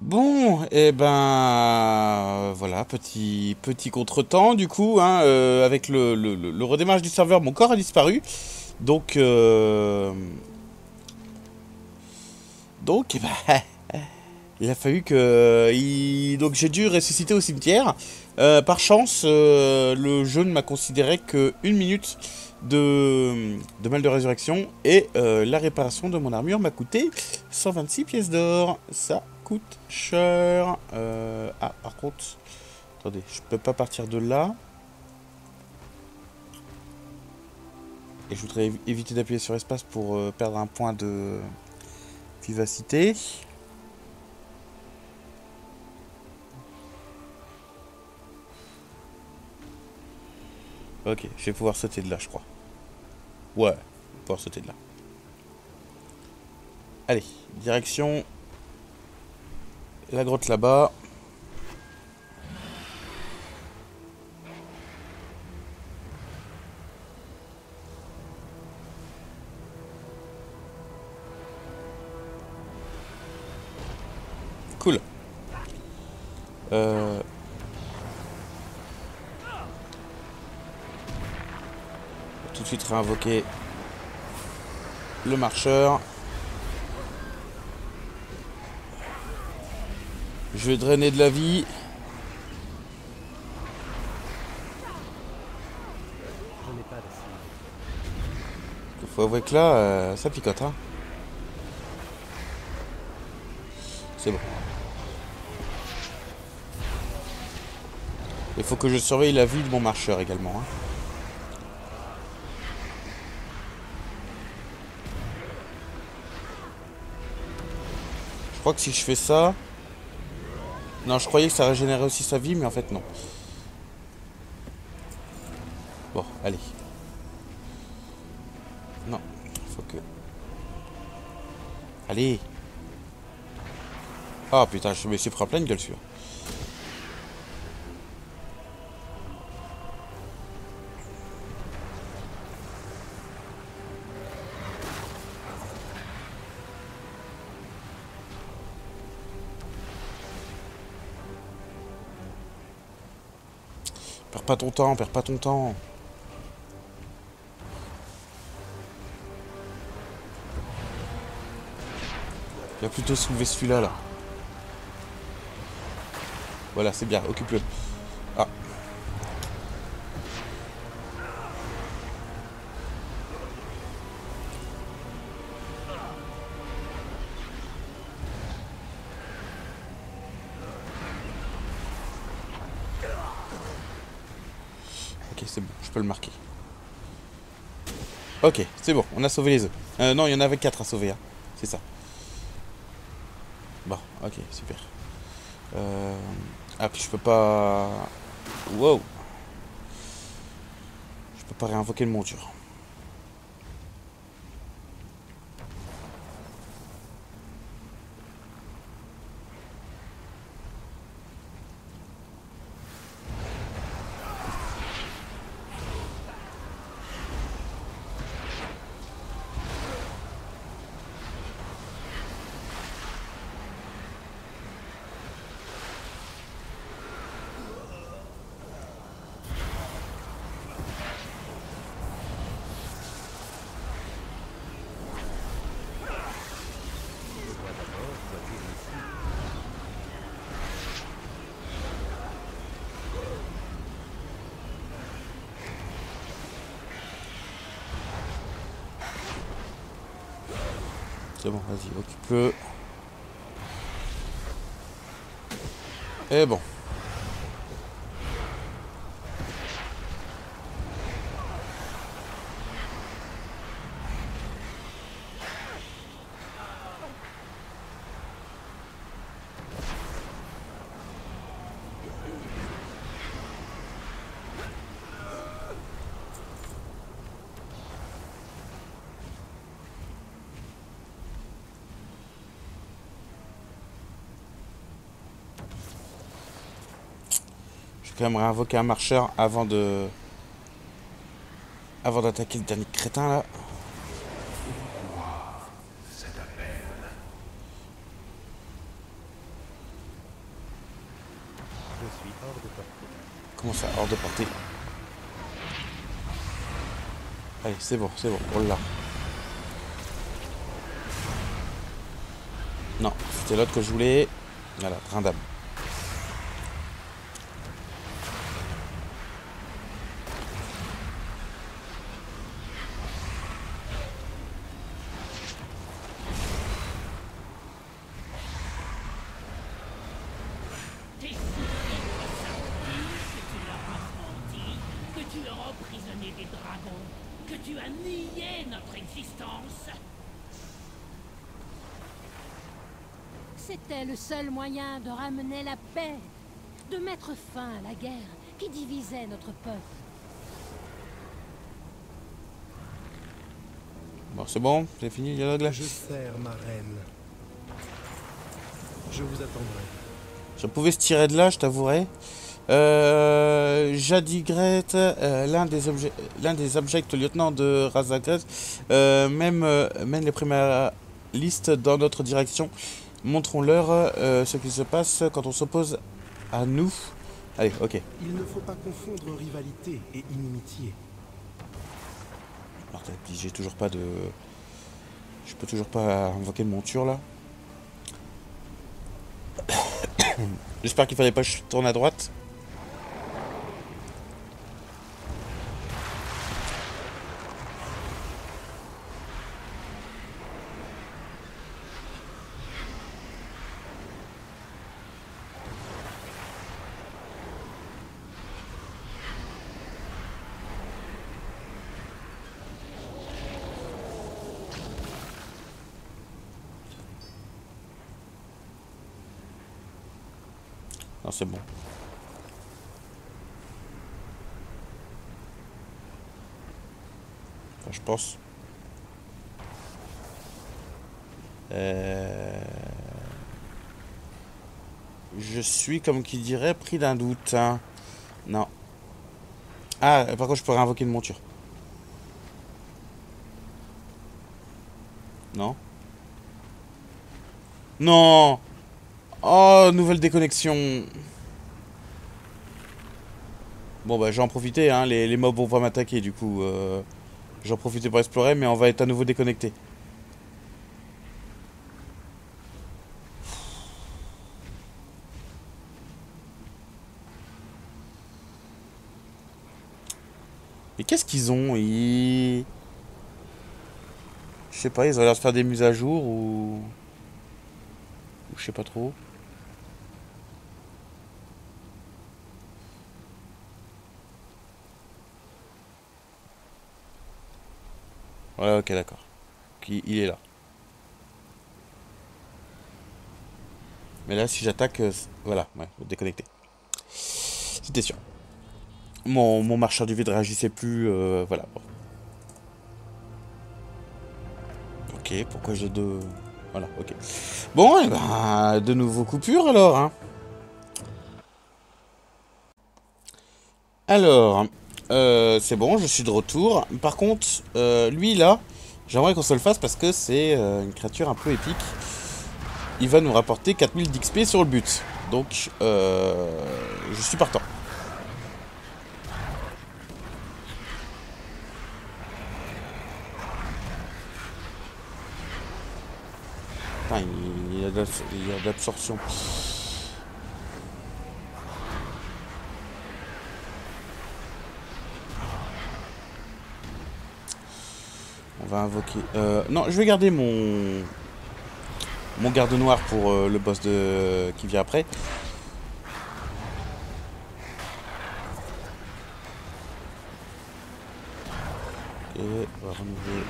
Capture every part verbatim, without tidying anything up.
Bon, et ben voilà, petit petit contretemps du coup, hein, euh, avec le, le, le- le redémarrage du serveur, mon corps a disparu. Donc, euh, donc, eh ben, il a fallu que, il- donc j'ai dû ressusciter au cimetière. Euh, par chance, euh, le jeu ne m'a considéré que une minute de, de mal de résurrection et euh, la réparation de mon armure m'a coûté cent vingt-six pièces d'or. Ça coûte cher. Euh, ah, par contre, attendez, je peux pas partir de là. Et je voudrais évi- éviter d'appuyer sur espace pour euh, perdre un point de vivacité. Ok, je vais pouvoir sauter de là, je crois. Ouais, je vais pouvoir sauter de là. Allez, direction la grotte là-bas. Cool. Euh, tout de suite réinvoquer le marcheur. Je vais drainer de la vie. Il faut avouer que là, euh, ça picote. Hein. C'est bon. Il faut que je surveille la vie de mon marcheur également. Hein. Je crois que si je fais ça... Non, je croyais que ça régénérait aussi sa vie, mais en fait non. Bon, allez. Non, il faut que... Allez. Ah putain, je me suis pris en pleine gueule celui-là. Perds pas ton temps, perds pas ton temps. Il va plutôt soulever celui-là, là. Voilà, c'est bien, occupe-le. Ah, ok, c'est bon, je peux le marquer. Ok, c'est bon, on a sauvé les œufs. Euh, non, il y en avait quatre à sauver, hein. C'est ça. Bon, ok, super. Euh... Ah, puis je peux pas... Wow. Je peux pas réinvoquer le monture. C'est bon, vas-y, occupe-le. Et bon. Je vais quand même réinvoquer un marcheur avant de... Avant d'attaquer le dernier crétin, là. suis hors de portée. Comment ça, hors de portée? Allez, c'est bon, c'est bon, on l'a. Non, c'était l'autre que je voulais. Voilà, train d'âme. C'était le seul moyen de ramener la paix, de mettre fin à la guerre qui divisait notre peuple. Bon, c'est bon, c'est fini le dialogue là. Je sers ma reine. Je vous attendrai. Je pouvais se tirer de là, je t'avouerai. Euh, Jadigret, euh, l'un des objets, l'un des abjects lieutenants de Razagret, euh, même euh, mène les premières listes dans notre direction. Montrons-leur euh, ce qui se passe quand on s'oppose à nous. Allez, ok. Il ne faut pas confondre rivalité et inimitié. Martin, puis j'ai toujours pas de... Je peux toujours pas invoquer de monture là. J'espère qu'il fallait pas que je tourne à droite. Non, c'est bon. Enfin, je pense. Euh... Je suis, comme qui dirait, pris d'un doute. Hein. Non. Ah, par contre, je pourrais invoquer une monture. Non. Non. Oh, nouvelle déconnexion. Bon, bah, j'en profiter, hein. Les, les mobs vont pas m'attaquer, du coup. Euh, j'en profite pour explorer, mais on va être à nouveau déconnecté. Mais qu'est-ce qu'ils ont? Ils... Je sais pas, ils ont l'air de faire des mises à jour ou... ou je sais pas trop. Ouais, ok, d'accord. Il, il est là. Mais là, si j'attaque... euh, voilà, ouais, déconnecté. C'était sûr. Mon, mon marcheur du vide réagissait plus, euh, voilà. Bon. Ok, pourquoi j'ai deux... Voilà, ok. Bon, et ben, de nouveau coupure alors, hein. Alors, euh, c'est bon, je suis de retour. Par contre, euh, lui là, j'aimerais qu'on se le fasse parce que c'est euh, une créature un peu épique. Il va nous rapporter quatre mille d'X P sur le but. Donc, euh, je suis partant. Putain, il y a de l'absorption. On va invoquer... Euh, non, je vais garder mon... Mon garde noir pour euh, le boss de qui vient après. Et on va renouveler.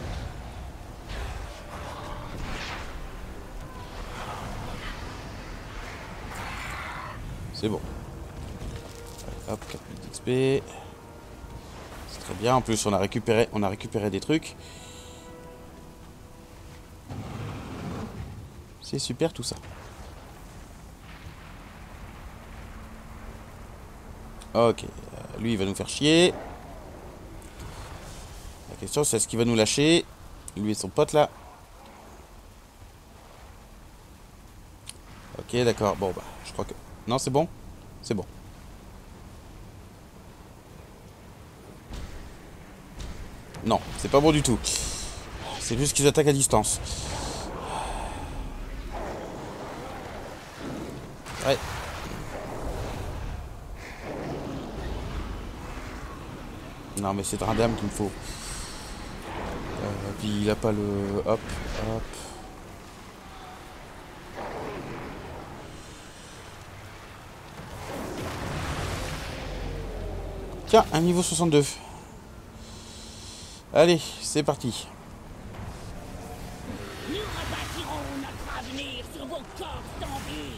C'est bon. Allez, hop, quatre mille d'X P. C'est très bien. En plus, on a récupéré, on a récupéré des trucs. C'est super tout ça. Ok, euh, lui il va nous faire chier. La question c'est est-ce qu'il va nous lâcher? Lui et son pote là. Ok, d'accord. Bon bah, je crois que... Non, c'est bon. C'est bon. Non, c'est pas bon du tout. C'est juste qu'ils attaquent à distance. Ouais. Non mais c'est Drindam qu'il me faut. Euh, puis il a pas le... Hop, hop. Tiens, un niveau soixante-deux. Allez, c'est parti. Nous rebâtirons notre avenir sur vos corps d'envie.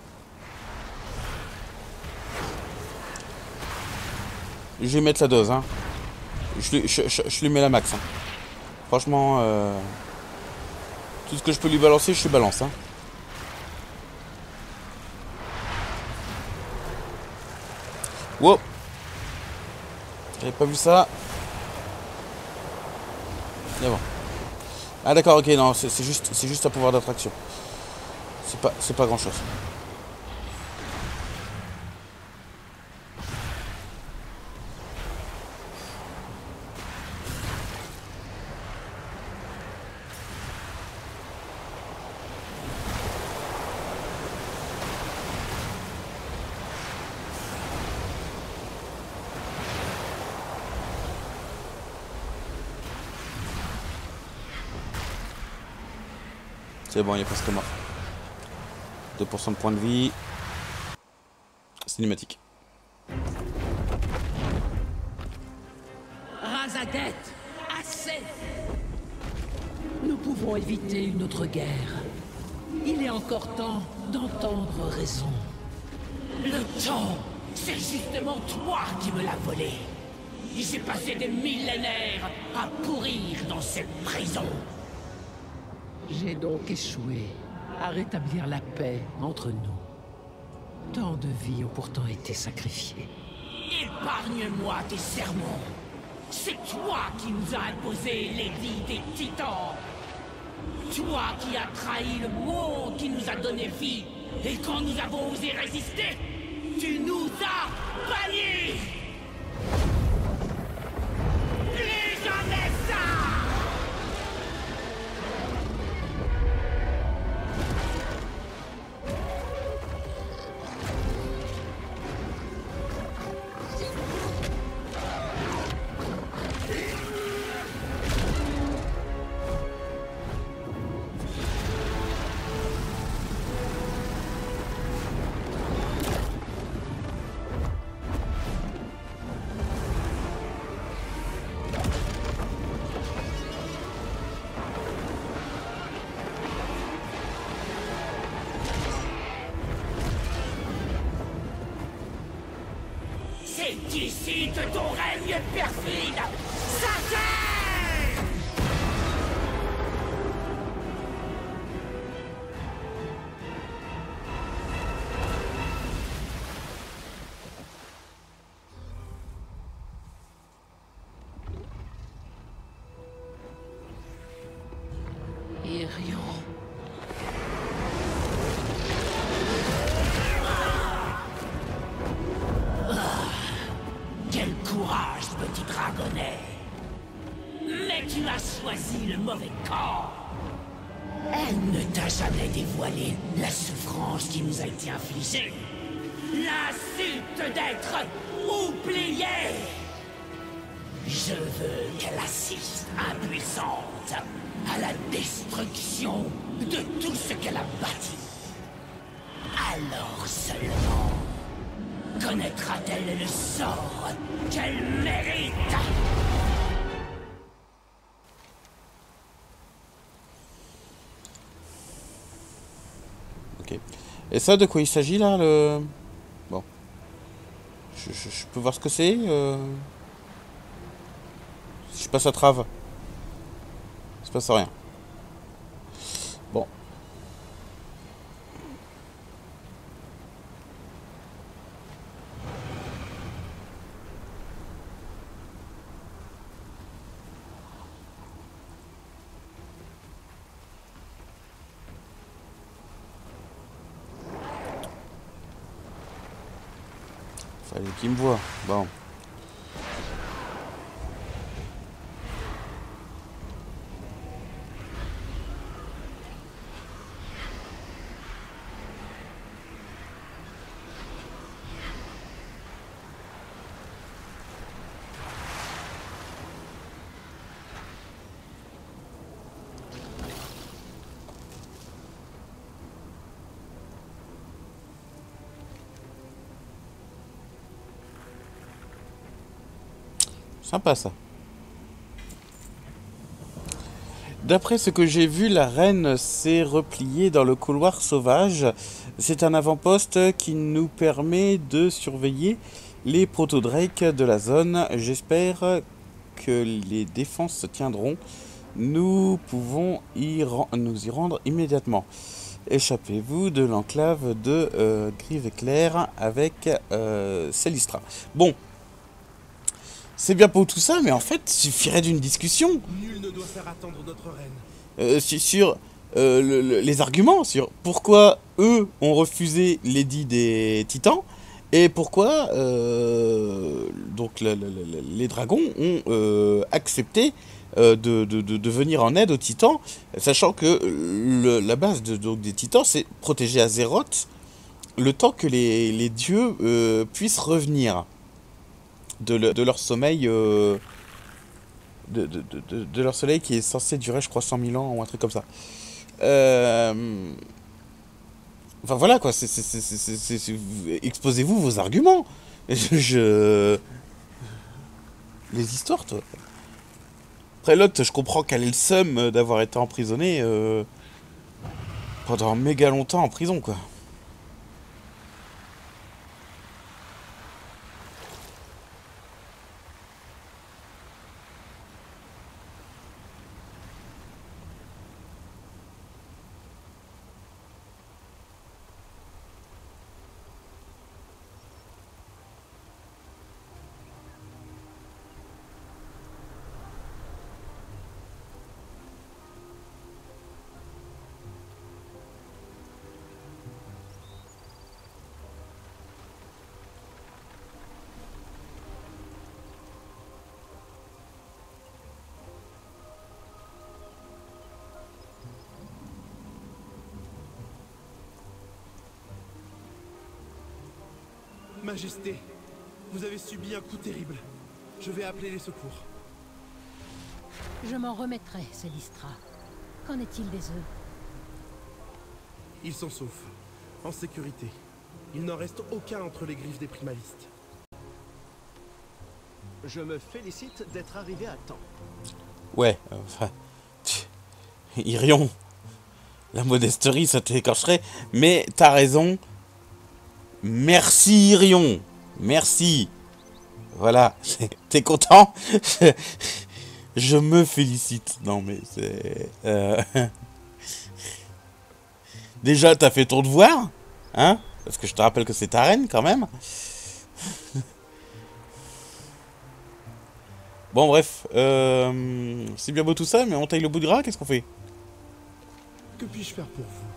Je vais mettre la dose, hein. Je, lui- je, je, je lui mets la max. Hein. Franchement, euh, tout ce que je peux lui balancer, je lui balance. Hein. Wow. J'avais pas vu ça. Mais bon. Ah d'accord, ok, non, c'est c'est juste, c'est juste un pouvoir d'attraction. C'est pas, c'est pas grand chose. C'est bon, il est presque mort. deux pour cent de points de vie. Cinématique. Razadette, assez. Nous pouvons éviter une autre guerre. Il est encore temps d'entendre raison. Le temps, c'est justement toi qui me l'as volé. J'ai passé des millénaires à pourrir dans cette prison. J'ai donc échoué à rétablir la paix entre nous. Tant de vies ont pourtant été sacrifiées. Épargne-moi tes sermons. C'est toi qui nous as imposé les vies des titans. Toi qui as trahi le monde qui nous a donné vie. Et quand nous avons osé résister, tu nous as bannis. Plus jamais ça. C'est ici que ton règne perfide s'achève. Irion. Quel courage, petit dragonnet! Mais tu as choisi le mauvais camp! Elle ne t'a jamais dévoilé la souffrance qui nous a été infligée! L'insulte d'être oubliée! Je veux qu'elle assiste impuissante à la destruction de tout ce qu'elle a bâti! Alors seulement connaîtra-t-elle le sort qu'elle mérite? Ok. Et ça, de quoi il s'agit là, le... Bon. Je, je, je peux voir ce que c'est euh... Si je passe à trave. Il se passe rien. Bon. Fallait qu'il me voie. Bon. Sympa ça. D'après ce que j'ai vu, la reine s'est repliée dans le couloir sauvage. C'est un avant-poste qui nous permet de surveiller les proto-drakes de la zone. J'espère que les défenses se tiendront. Nous pouvons y nous y rendre immédiatement. Échappez-vous de l'enclave de euh, Grive Éclair avec euh, Célestra. Bon. C'est bien pour tout ça, mais en fait, il suffirait d'une discussion. Nul ne doit faire attendre notre reine. Euh, sur sur euh, le, le, les arguments, sur pourquoi eux ont refusé l'édit des titans, et pourquoi euh, donc le, le, le, les dragons ont euh, accepté euh, de, de, de, de venir en aide aux titans, sachant que le, la base de, donc, des titans, c'est protéger Azeroth le temps que les, les dieux euh, puissent revenir. De, le, de leur sommeil euh, de, de, de, de leur soleil qui est censé durer je crois cent mille ans ou un truc comme ça. Euh... Enfin voilà quoi, c'est, c'est, c'est, c'est, c'est, c'est... exposez-vous vos arguments. Je, je... Les histoires toi. Après l'autre, je comprends qu'elle ait le seum d'avoir été emprisonnée euh... pendant méga longtemps en prison quoi. Majesté, vous avez subi un coup terrible. Je vais appeler les secours. Je m'en remettrai, Célestra. Qu'en est-il des œufs? Ils sont saufs, en sécurité. Il n'en reste aucun entre les griffes des primalistes. Je me félicite d'être arrivé à temps. Ouais, enfin... Irion, la modesterie, ça t'écorcherait, mais t'as raison. Merci Irion, merci. Voilà, t'es content? Je me félicite. Non mais c'est... Euh... Déjà, t'as fait ton devoir, hein? Parce que je te rappelle que c'est ta reine quand même. Bon bref, euh... c'est bien beau tout ça, mais on taille le bout de gras, qu'est-ce qu'on fait? Que puis-je faire pour vous?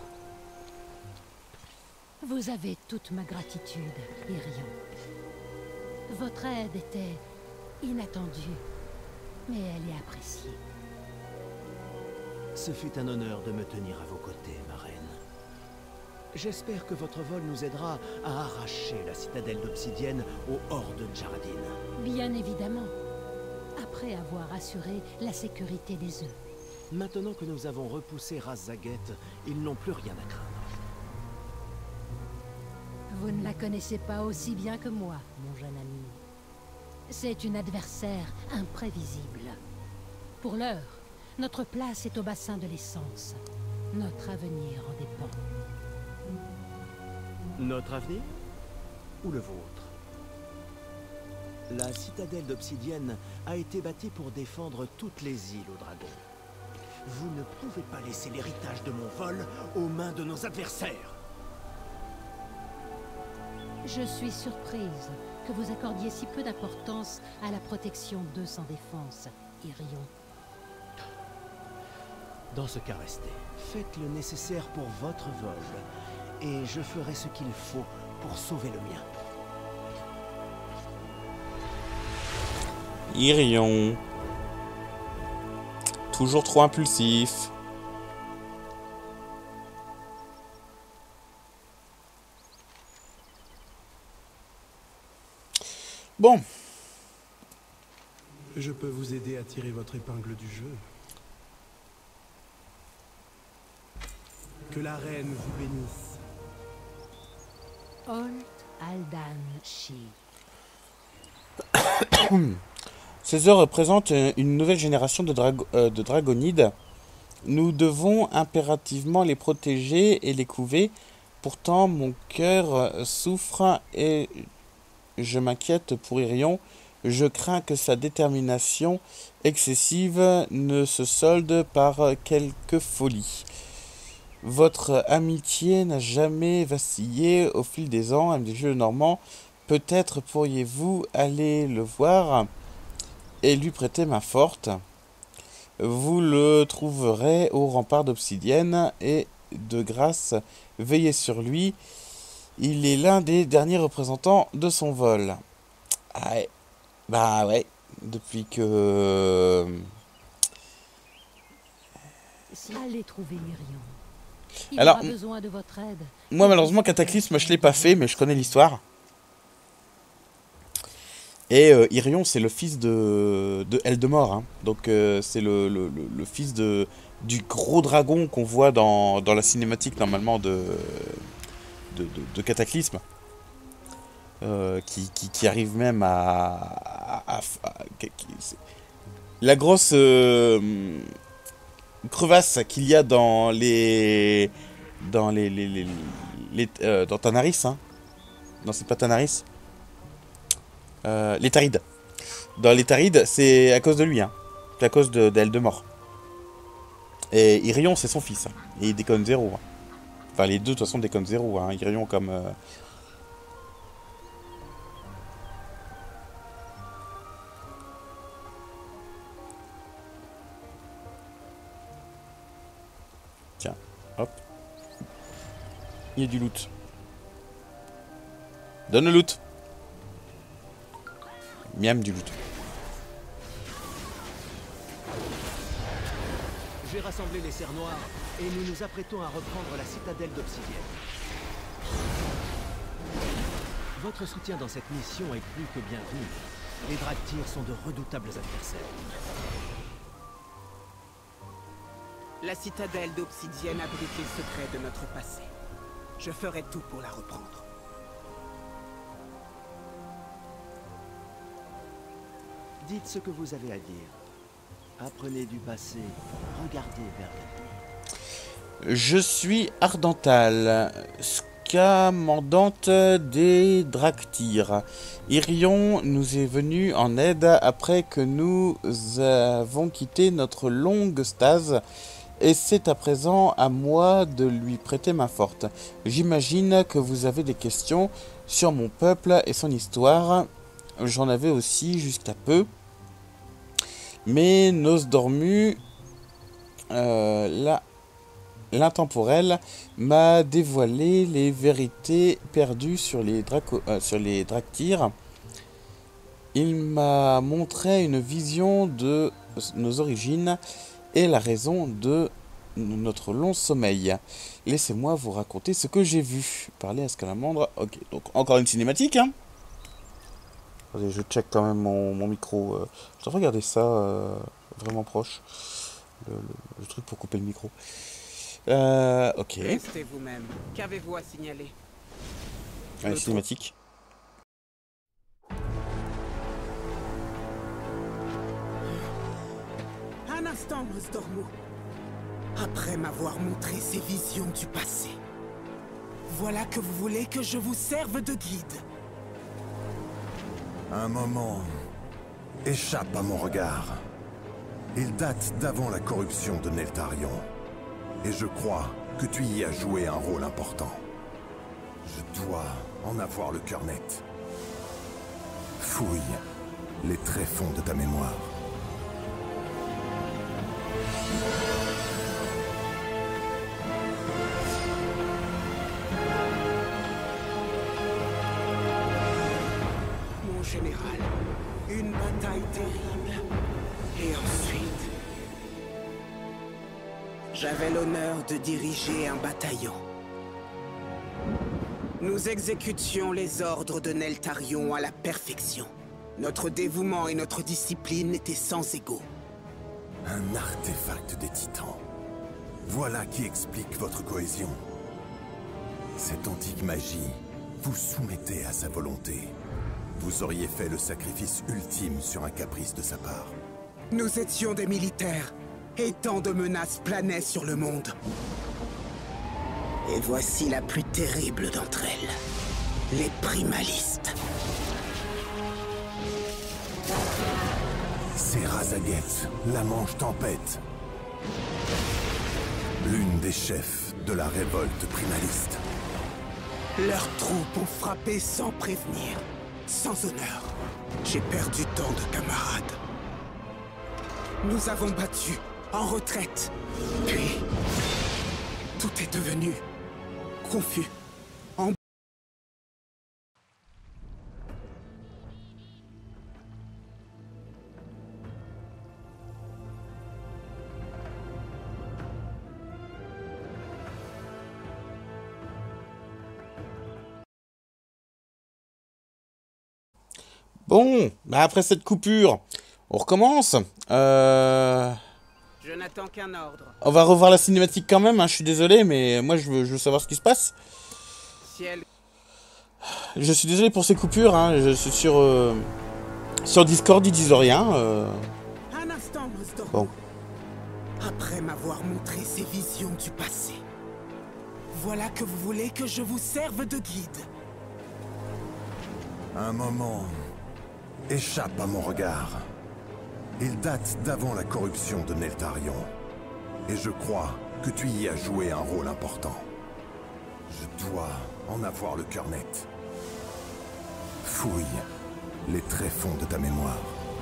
Vous avez toute ma gratitude, Irion. Votre aide était inattendue, mais elle est appréciée. Ce fut un honneur de me tenir à vos côtés, ma reine. J'espère que votre vol nous aidera à arracher la citadelle d'Obsidienne aux hordes Jaradine. Bien évidemment, après avoir assuré la sécurité des œufs. Maintenant que nous avons repoussé Raz-Zaget, ils n'ont plus rien à craindre. Vous ne la connaissez pas aussi bien que moi, mon jeune ami. C'est une adversaire imprévisible. Pour l'heure, notre place est au bassin de l'essence. Notre avenir en dépend. Notre avenir ou le vôtre? La citadelle d'Obsidienne a été bâtie pour défendre toutes les îles aux dragons. Vous ne pouvez pas laisser l'héritage de mon vol aux mains de nos adversaires. Je suis surprise que vous accordiez si peu d'importance à la protection d'eux sans défense, Irion. Dans ce cas, restez. Faites le nécessaire pour votre vol, et je ferai ce qu'il faut pour sauver le mien. Irion. Toujours trop impulsif. Bon. Je peux vous aider à tirer votre épingle du jeu. Que la reine vous bénisse. Holt Aldan Shi. Ces œuvres représentent une nouvelle génération de, drago euh, de dragonides. Nous devons impérativement les protéger et les couver. Pourtant, mon cœur souffre et je m'inquiète pour Irion. Je crains que sa détermination excessive ne se solde par quelque folie. Votre amitié n'a jamais vacillé au fil des ans, M D G Normand. Peut-être pourriez-vous aller le voir et lui prêter main forte. Vous le trouverez au rempart d'obsidienne et de grâce, veillez sur lui. Il est l'un des derniers représentants de son vol. Ah ouais. Bah ouais, depuis que... Allez trouver Irion. Il Alors, aura besoin de votre aide. Moi malheureusement Cataclysme je l'ai pas fait, mais je connais l'histoire. Et euh, Irion c'est le fils de, de Eldemort, hein. Donc euh, c'est le, le, le, le fils de, du gros dragon qu'on voit dans, dans la cinématique normalement de, de, de, de Cataclysme. Euh, qui, qui, qui arrive même à... à, à, à qui, la grosse euh, crevasse qu'il y a dans les... Dans les... les, les, les euh, dans Tanaris, hein. Non, c'est pas Tanaris. Euh, les Tarides. Dans les Tarides, c'est à cause de lui, hein. C'est à cause d'Eldemort. Et Irion, c'est son fils. Hein. Et il déconne zéro. Hein. Enfin, les deux, de toute façon, déconnent zéro. Hein. Irion comme... Euh, Hop. Il y a du loot. Donne le loot. Miam du loot. J'ai rassemblé les serres noires et nous nous apprêtons à reprendre la citadelle d'Obsidienne. Votre soutien dans cette mission est plus que bienvenu. Les Draktyr sont de redoutables adversaires. La citadelle d'Obsidienne abrite les secrets de notre passé. Je ferai tout pour la reprendre. Dites ce que vous avez à dire. Apprenez du passé, regardez vers l'avenir. Je suis Ardental, scamandante des Draktyr. Irion nous est venu en aide après que nous avons quitté notre longue stase. Et c'est à présent à moi de lui prêter main forte. J'imagine que vous avez des questions sur mon peuple et son histoire. J'en avais aussi jusqu'à peu. Mais Nosdormu, euh, l'intemporel, m'a dévoilé les vérités perdues sur les, Draco, euh, sur les Draktyr. Il m'a montré une vision de nos origines et la raison de notre long sommeil. Laissez-moi vous raconter ce que j'ai vu. Parler à Scalamandre. Ok, donc encore une cinématique, hein. Attendez, je check quand même mon, mon micro. Je devrais regarder ça euh, vraiment proche. Le, le, le truc pour couper le micro. Euh, ok. Restez vous-même. Qu'avez-vous à signaler? Allez, cinématique. Un instant, Nosdormu. Après m'avoir montré ces visions du passé, voilà que vous voulez que je vous serve de guide. Un moment échappe à mon regard. Il date d'avant la corruption de Neltarion. Et je crois que tu y as joué un rôle important. Je dois en avoir le cœur net. Fouille les tréfonds de ta mémoire. Mon général, Une bataille terrible. Et ensuite... J'avais l'honneur de diriger un bataillon. Nous exécutions les ordres de Neltarion à la perfection. Notre dévouement et notre discipline étaient sans égaux. Un artefact des titans. Voilà qui explique votre cohésion. Cette antique magie vous soumettait à sa volonté. Vous auriez fait le sacrifice ultime sur un caprice de sa part. Nous étions des militaires, et tant de menaces planaient sur le monde. Et voici la plus terrible d'entre elles. Les primalistes. C'est Razaget, la Manche Tempête. L'une des chefs de la révolte primaliste. Leurs troupes ont frappé sans prévenir, sans honneur. J'ai perdu tant de camarades. Nous avons battu, en retraite. Puis, tout est devenu confus. En... Bon, bah après cette coupure, on recommence. Euh... Je n'attends qu'un ordre. On va revoir la cinématique quand même, hein, je suis désolé, mais moi je veux, je veux savoir ce qui se passe. Ciel. Je suis désolé pour ces coupures, hein, je suis sur, euh, sur Discord, ils disent rien. Euh... Un instant, Mosdor. Bon. Après m'avoir montré ces visions du passé, voilà que vous voulez que je vous serve de guide. Un moment échappe à mon regard. Il date d'avant la corruption de Neltarion. Et je crois que tu y as joué un rôle important. Je dois en avoir le cœur net. Fouille les tréfonds de ta mémoire.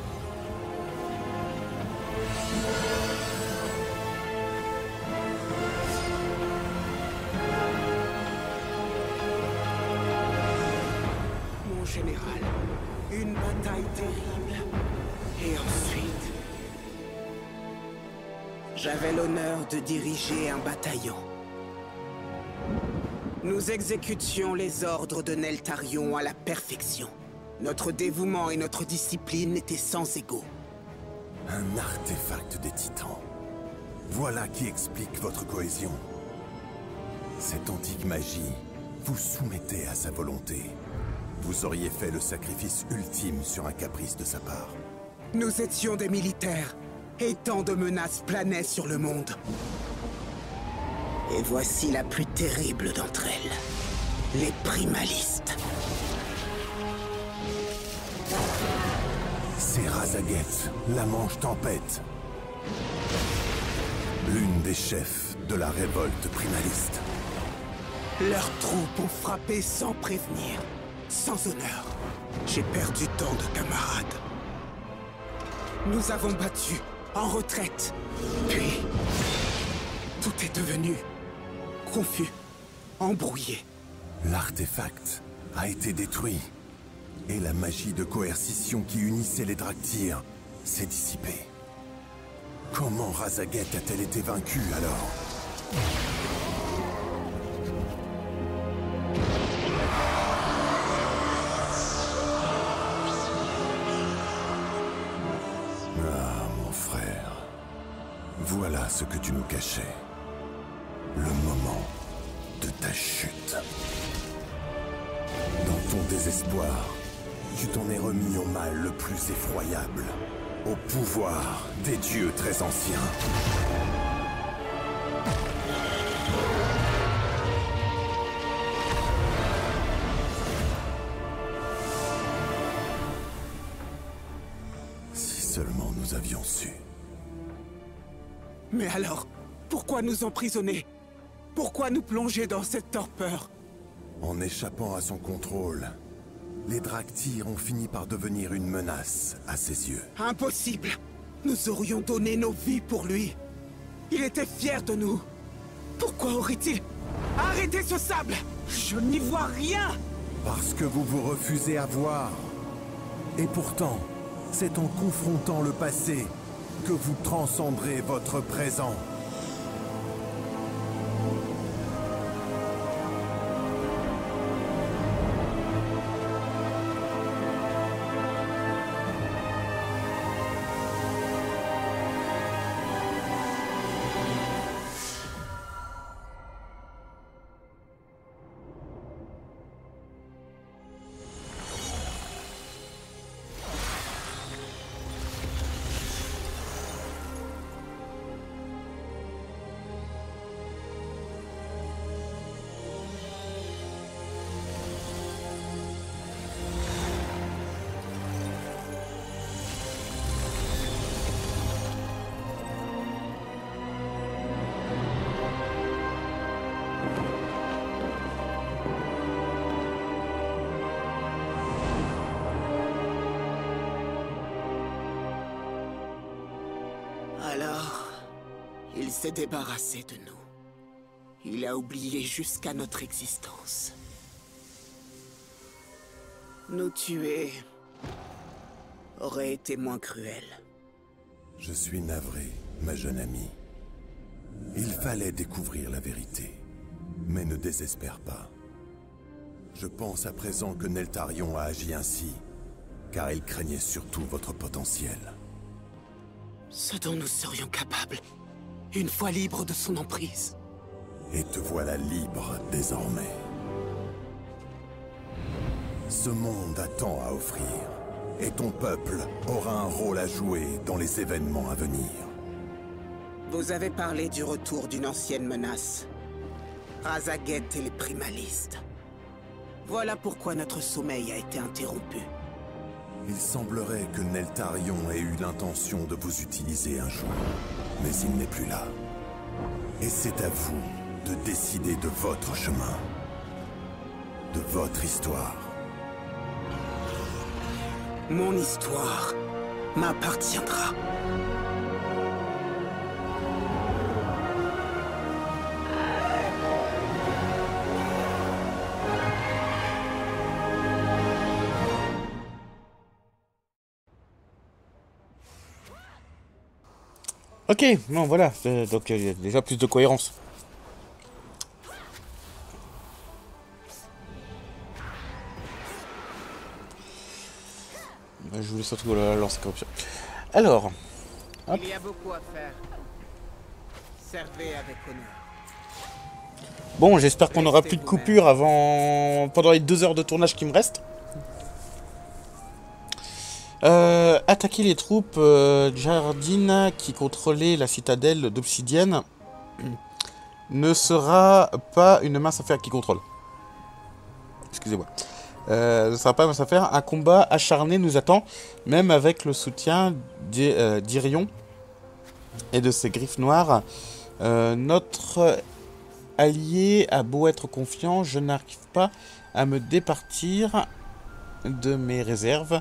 Mon général, une bataille terrible. Et ensuite... J'avais l'honneur de diriger un bataillon. Nous exécutions les ordres de Neltarion à la perfection. Notre dévouement et notre discipline étaient sans égaux. Un artefact des titans. Voilà qui explique votre cohésion. Cette antique magie vous soumettait à sa volonté. Vous auriez fait le sacrifice ultime sur un caprice de sa part. Nous étions des militaires, et tant de menaces planaient sur le monde. Et voici la plus terrible d'entre elles. Les primalistes. C'est Razaget, la Manche Tempête. L'une des chefs de la révolte primaliste. Leurs troupes ont frappé sans prévenir, sans honneur. J'ai perdu tant de camarades. Nous avons battu, en retraite. Puis, tout est devenu confus, embrouillé. L'artefact a été détruit. Et la magie de coercition qui unissait les Draktyr s'est dissipée. Comment Razaget a-t-elle été vaincue alors? Ah, mon frère. Voilà ce que tu nous cachais. Le moment de ta chute. Dans ton désespoir, tu t'en es remis au mal le plus effroyable. Au pouvoir des dieux très anciens. Si seulement nous avions su. Mais alors, pourquoi nous emprisonner? Pourquoi nous plonger dans cette torpeur? En échappant à son contrôle, les Draktyr ont fini par devenir une menace à ses yeux. Impossible! Nous aurions donné nos vies pour lui. Il était fier de nous. Pourquoi aurait-il... Arrêtez ce sable! Je n'y vois rien! Parce que vous vous refusez à voir. Et pourtant, C'est en confrontant le passé que vous transcenderez votre présent. Alors, il s'est débarrassé de nous. Il a oublié jusqu'à notre existence. Nous tuer aurait été moins cruel. Je suis navré, ma jeune amie. Il fallait découvrir la vérité. Mais ne désespère pas. Je pense à présent que Neltarion a agi ainsi, car il craignait surtout votre potentiel. Ce dont nous serions capables, une fois libres de son emprise. Et te voilà libre désormais. Ce monde a tant à offrir, et ton peuple aura un rôle à jouer dans les événements à venir. Vous avez parlé du retour d'une ancienne menace. Razaget et les primalistes. Voilà pourquoi notre sommeil a été interrompu. Il semblerait que Neltarion ait eu l'intention de vous utiliser un jour, mais il n'est plus là. Et c'est à vous de décider de votre chemin, de votre histoire. Mon histoire m'appartiendra. Ok, non, voilà, euh, donc il y a déjà plus de cohérence. Je voulais surtout la lancer corruption. Alors, hop. Il y a beaucoup à faire. Servez avec honneur. Bon, j'espère qu'on n'aura plus de coupure avant pendant les deux heures de tournage qui me restent. Euh, attaquer les troupes euh, Jardine qui contrôlaient la citadelle d'Obsidienne ne sera pas une mince affaire qui contrôle. Excusez-moi. Euh, ne sera pas une mince affaire. Un combat acharné nous attend, même avec le soutien d'Irion et de ses griffes noires. Euh, notre allié a beau être confiant, je n'arrive pas à me départir de mes réserves.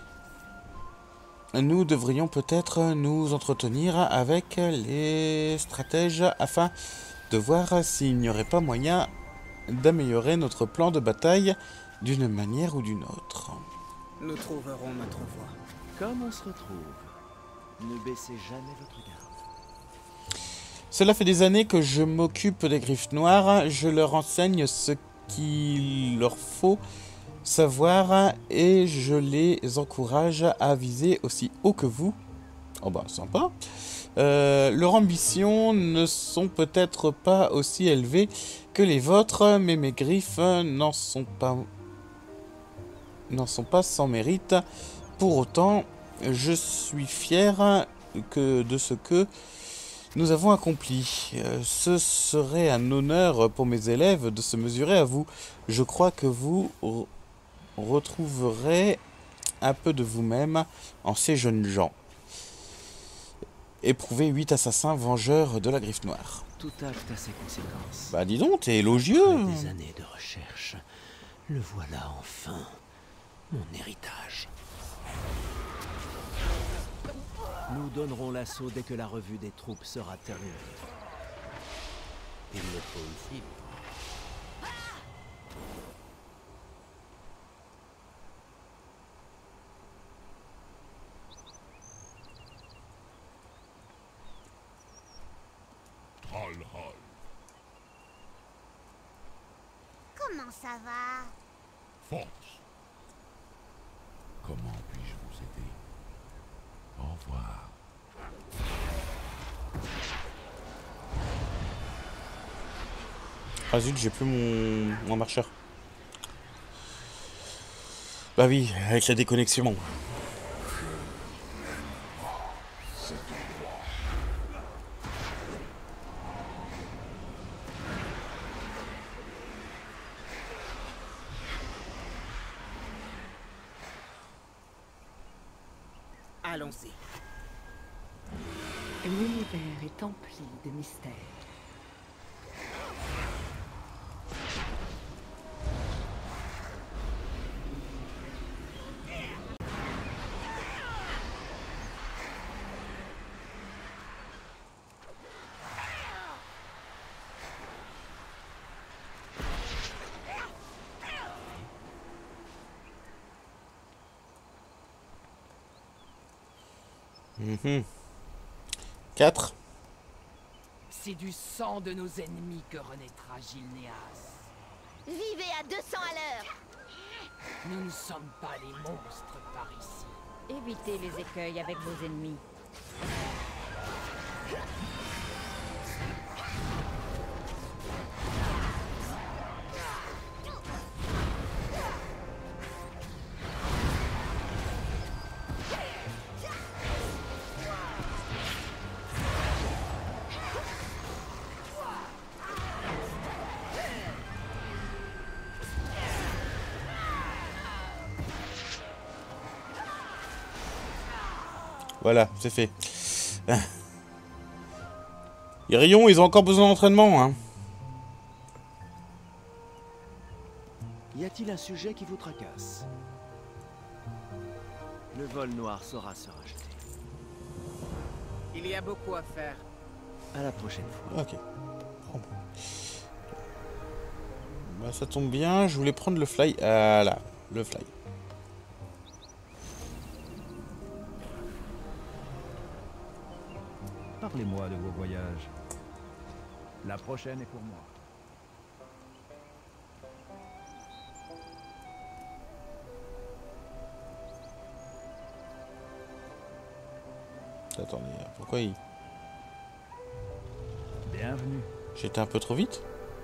Nous devrions peut-être nous entretenir avec les stratèges afin de voir s'il n'y aurait pas moyen d'améliorer notre plan de bataille d'une manière ou d'une autre. Nous trouverons notre voie. Comme on se retrouve, ne baissez jamais votre garde. Cela fait des années que je m'occupe des griffes noires, je leur enseigne ce qu'il leur faut savoir et je les encourage à viser aussi haut que vous. Oh bah sympa. Euh, leurs ambitions ne sont peut-être pas aussi élevées que les vôtres, mais mes griffes n'en sont pas n'en sont pas sans mérite. Pour autant, je suis fier que de ce que nous avons accompli. Euh, ce serait un honneur pour mes élèves de se mesurer à vous. Je crois que vous retrouverez un peu de vous-même en ces jeunes gens. Éprouvez huit assassins vengeurs de la griffe noire. Tout acte a ses conséquences. Bah dis donc, t'es élogieux. Après des années de recherche, le voilà enfin, mon héritage. Nous donnerons l'assaut dès que la revue des troupes sera terminée. Il le faut ici. Comment ça va? Force. Comment puis-je vous aider? Au revoir. Ah zut, j'ai plus mon... mon marcheur. Bah oui, avec la déconnexion. Allons-y. L'univers est empli de mystères. Mmh. quatre. C'est du sang de nos ennemis que renaîtra Gilnéas. Vivez à deux cents à l'heure. Nous ne sommes pas les monstres par ici. Évitez les écueils avec vos ennemis. Voilà, c'est fait. Les rayons, ils ont encore besoin d'entraînement, hein. Y a-t-il un sujet qui vous tracasse? Le vol noir saura se racheter. Il y a beaucoup à faire. À la prochaine fois. Ok. Bon. Bah, ça tombe bien, je voulais prendre le fly. Voilà, le fly. Parlez-moi de vos voyages. La prochaine est pour moi. Attendez, pourquoi il... Bienvenue. J'étais un peu trop vite?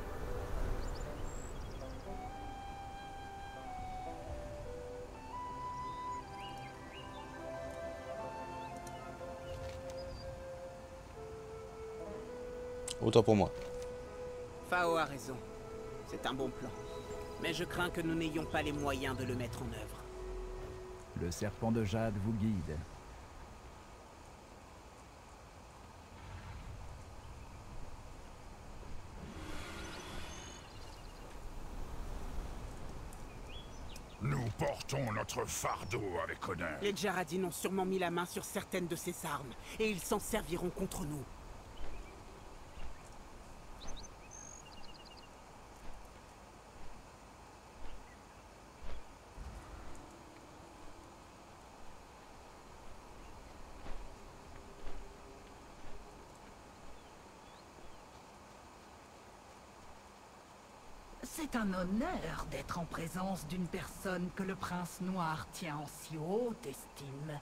Autant pour moi. Fao a raison. C'est un bon plan. Mais je crains que nous n'ayons pas les moyens de le mettre en œuvre. Le serpent de jade vous guide. Nous portons notre fardeau avec honneur. Les Djaradin ont sûrement mis la main sur certaines de ces armes, et ils s'en serviront contre nous. C'est un honneur d'être en présence d'une personne que le prince noir tient en si haute estime.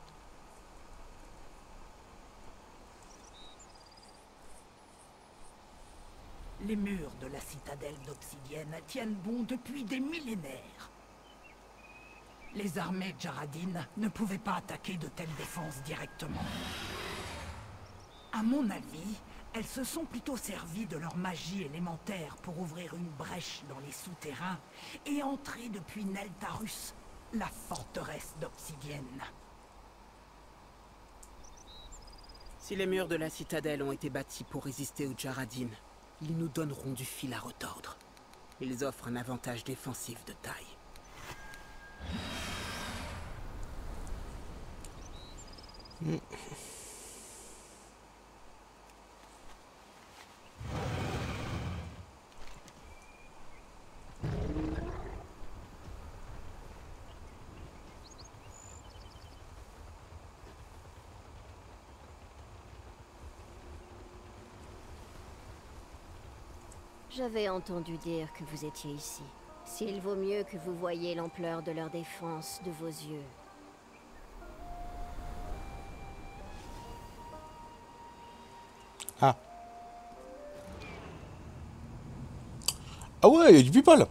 Les murs de la citadelle d'Obsidienne tiennent bon depuis des millénaires. Les armées Djaradin ne pouvaient pas attaquer de telles défenses directement. À mon avis, elles se sont plutôt servies de leur magie élémentaire pour ouvrir une brèche dans les souterrains et entrer depuis Neltarus, la forteresse d'Obsidienne. Si les murs de la citadelle ont été bâtis pour résister aux Djaradin, ils nous donneront du fil à retordre. Ils offrent un avantage défensif de taille. Mm. J'avais entendu dire que vous étiez ici. S'il vaut mieux que vous voyiez l'ampleur de leur défense de vos yeux. Ah. Ah ouais, il y a du people.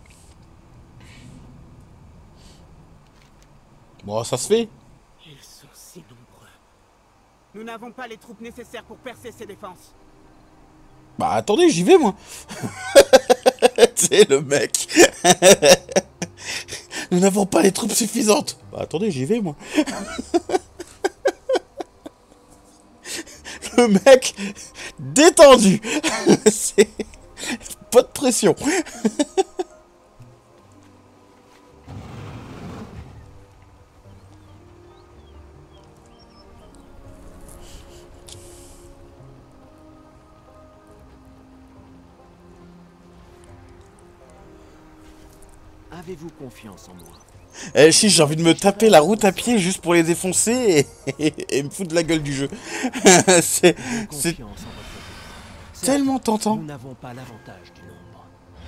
Bon, ça se fait. Ils sont si nombreux. Nous n'avons pas les troupes nécessaires pour percer ces défenses. Bah attendez, j'y vais moi. C'est le mec. Nous n'avons pas les troupes suffisantes. Bah attendez, j'y vais moi. Le mec détendu. C'est pas de pression. Avez-vous confiance en moi? Eh si, j'ai envie de me taper la route à pied juste pour les défoncer et, et, et me foutre de la gueule du jeu. C'est tellement tentant. Nous n'avons pas l'avantage du nombre.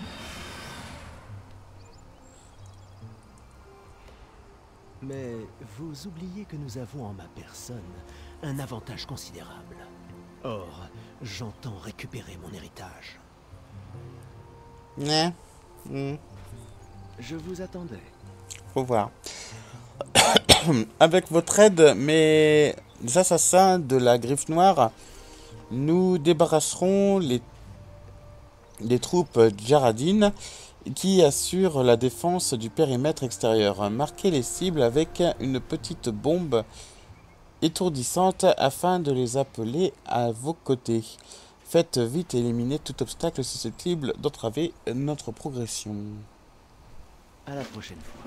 Mais vous oubliez que nous avons en ma personne un avantage considérable. Or, j'entends récupérer mon héritage. Ouais. Mmh. Je vous attendais. Faut voir. Avec votre aide, mes assassins de la Griffe Noire, nous débarrasserons les, les troupes djaradines qui assurent la défense du périmètre extérieur. Marquez les cibles avec une petite bombe étourdissante afin de les appeler à vos côtés. Faites vite éliminer tout obstacle susceptible d'entraver notre progression. À la prochaine fois.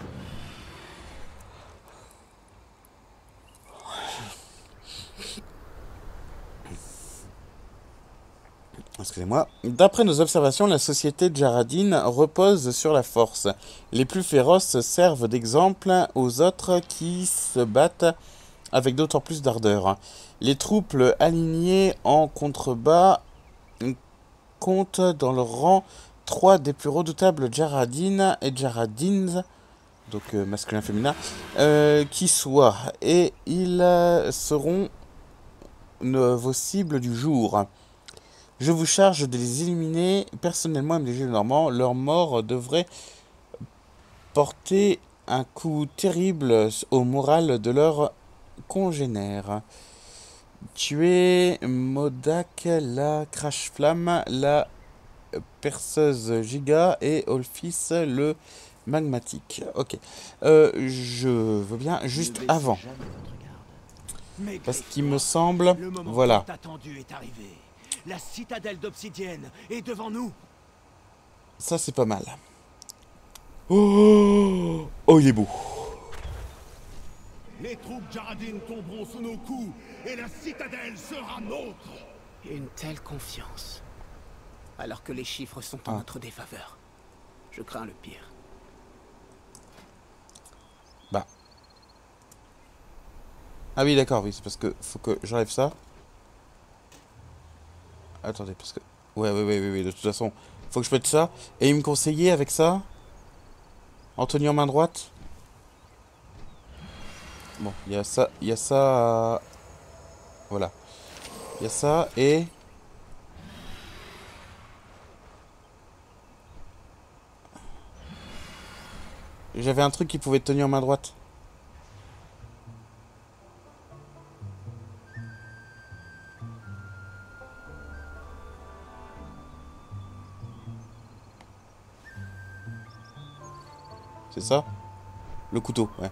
Excusez-moi. D'après nos observations, la société djaradine repose sur la force. Les plus féroces servent d'exemple aux autres qui se battent avec d'autant plus d'ardeur. Les troupes alignées en contrebas comptent dans leur rang trois des plus redoutables djaradines et djaradines, donc euh, masculin féminin, euh, qui soient, et ils euh, seront euh, vos cibles du jour. Je vous charge de les éliminer personnellement, M D G Normand. Leur mort devrait porter un coup terrible au moral de leurs congénères. Tuer Modak, la Crash-Flamme, la Perceuse Giga et Olphis le Magmatique. Ok. Euh, je veux bien juste avant. Parce qu'il me semble... Voilà. Attendu est arrivé. La citadelle d'obsidienne est devant nous. Ça, c'est pas mal. Oh, oh, il est beau. Les troupes djaradines tomberont sous nos coups et la citadelle sera nôtre. Une telle confiance. Alors que les chiffres sont en ah. notre défaveur. Je crains le pire. Bah. Ah oui, d'accord, oui, c'est parce que faut que j'enlève ça. Attendez, parce que... Ouais, ouais, ouais, ouais, ouais, de toute façon, faut que je mette ça. Et il me conseillait avec ça, en tenant main droite. Bon, il y a ça, il y a ça... Voilà. Il y a ça, et... J'avais un truc qui pouvait tenir en main droite. C'est ça? Le couteau, ouais.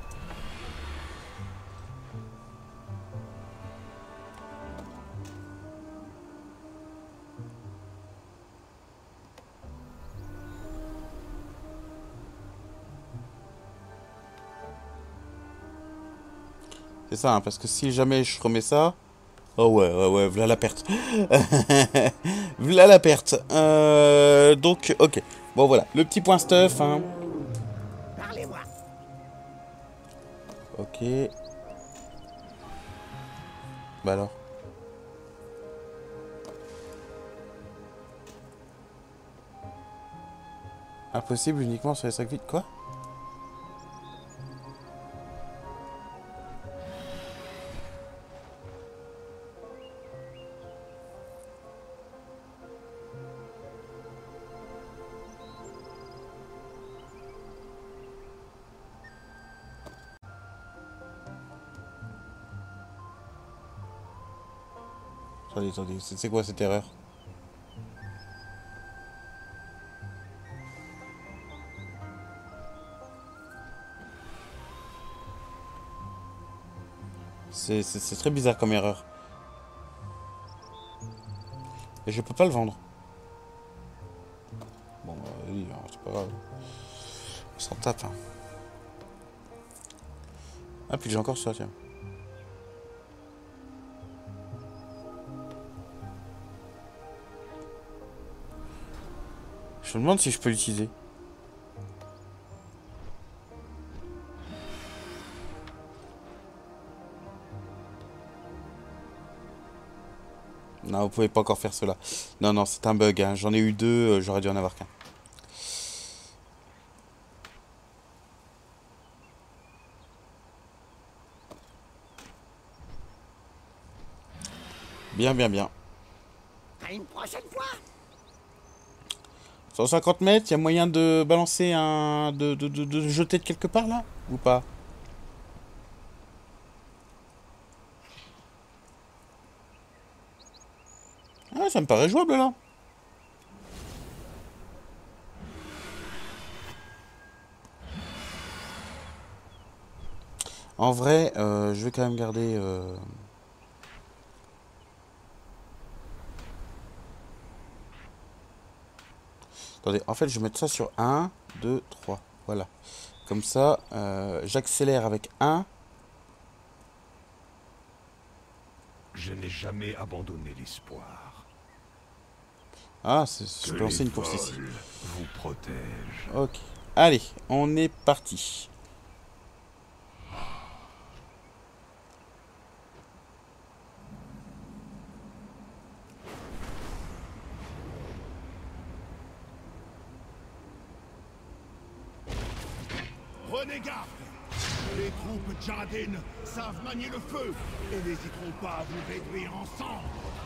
C'est ça, hein, parce que si jamais je remets ça... Oh ouais, ouais, ouais, voilà la perte. Voilà la perte. Euh, donc, ok. Bon, voilà, le petit point stuff, hein. Parlez-moi. Ok. Bah alors. Impossible uniquement sur les cinq vides. Quoi? Attendez, attendez, c'est quoi cette erreur? C'est très bizarre comme erreur. Et je peux pas le vendre. Bon, bah, oui, c'est pas grave. On s'en tape. Hein. Ah, puis j'ai encore ça, tiens. Je me demande si je peux l'utiliser. Non, vous pouvez pas encore faire cela. Non, non, c'est un bug. Hein. J'en ai eu deux, euh, j'aurais dû en avoir qu'un. Bien, bien, bien. À une prochaine fois. cent cinquante mètres, il y a moyen de balancer un... De, de, de, de jeter de quelque part, là? Ou pas? Ah, ça me paraît jouable, là. En vrai, euh, je vais quand même garder... Euh... Attendez, en fait, je vais mettre ça sur un, deux, trois. Voilà. Comme ça, euh, j'accélère avec un. Je n'ai jamais abandonné l'espoir. Ah, je peux lancer une course ici. Vous protège. Ok. Allez, on est parti. Prenez garde. Les troupes Djaradin savent manier le feu et n'hésiteront pas à vous réduire en cendres.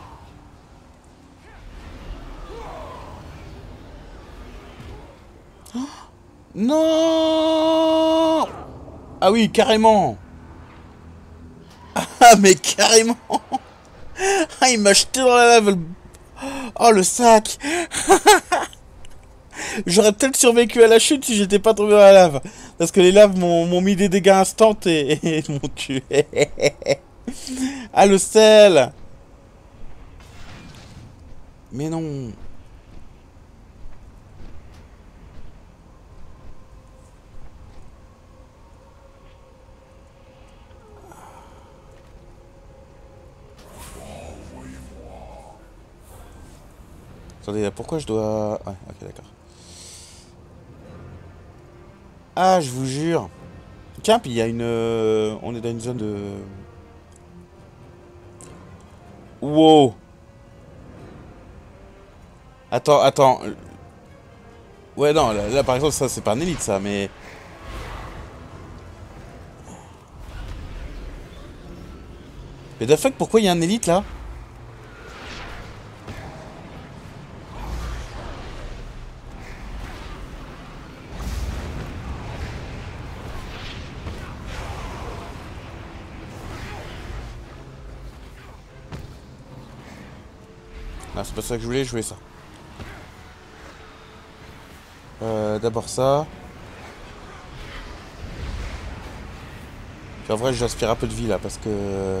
Non! Ah oui, carrément! Ah, mais carrément! Ah, il m'a jeté dans la lave! Oh, le sac! J'aurais peut-être survécu à la chute si j'étais pas tombé dans la lave. Parce que les laves m'ont mis des dégâts instants et, et m'ont tué. Ah, le sel! Mais non! Attendez, pourquoi je dois... Ouais, ok, d'accord. Ah, je vous jure. Tiens, puis il y a une... Euh... On est dans une zone de... Wow. Attends, attends. Ouais, non, là, là par exemple, ça, c'est pas un élite, ça, mais... Mais the fuck, pourquoi il y a un élite, là? Ah, c'est pas ça que je voulais, je voulais ça. Euh, D'abord ça. Puis en vrai, j'aspire un peu de vie là parce que.